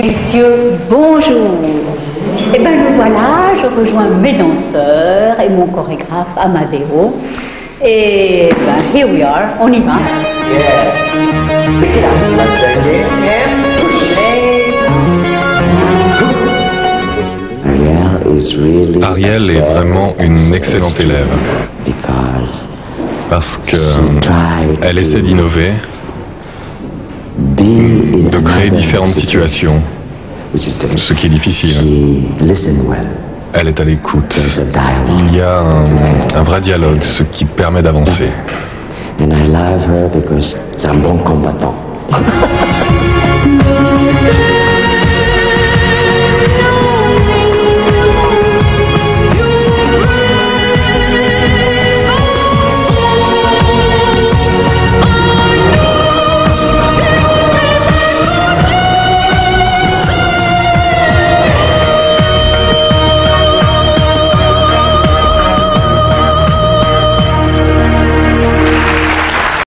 Messieurs, bonjour. Eh bien, nous voilà, je rejoins mes danseurs et mon chorégraphe Amadeo. Et ben, here we are, on y va. Yeah. Pick it up. Let's bend it and push it. Ariel est vraiment une excellente élève parce qu'elle essaie d'innover, de créer différentes situations, ce qui est difficile. Elle est à l'écoute. Il y a un vrai dialogue, ce qui permet d'avancer. And I love her because c'est un bon combattant.